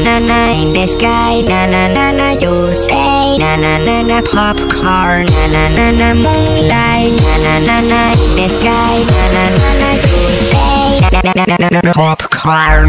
na na in the sky, na na na na you say, na na na na popcorn, na na na na moonlight, na na na na in the sky, na na na na you say, na na na na na popcorn.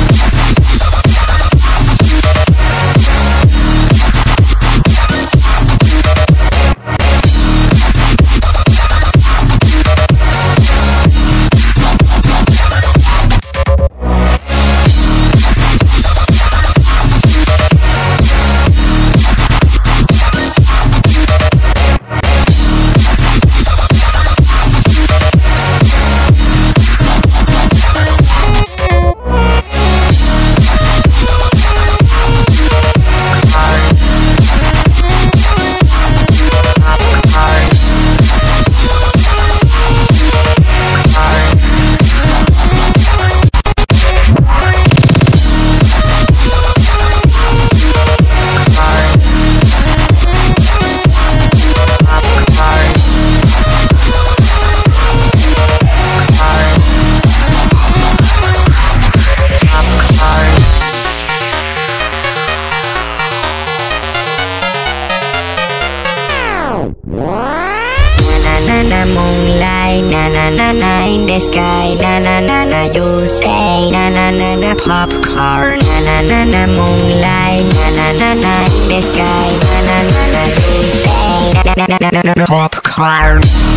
Na na moonlight, na na na na in the sky, na na na na you say, na na na na popcorn, na na na na moonlight, na na na na in the sky, na na na na you say, na na na na na popcorn.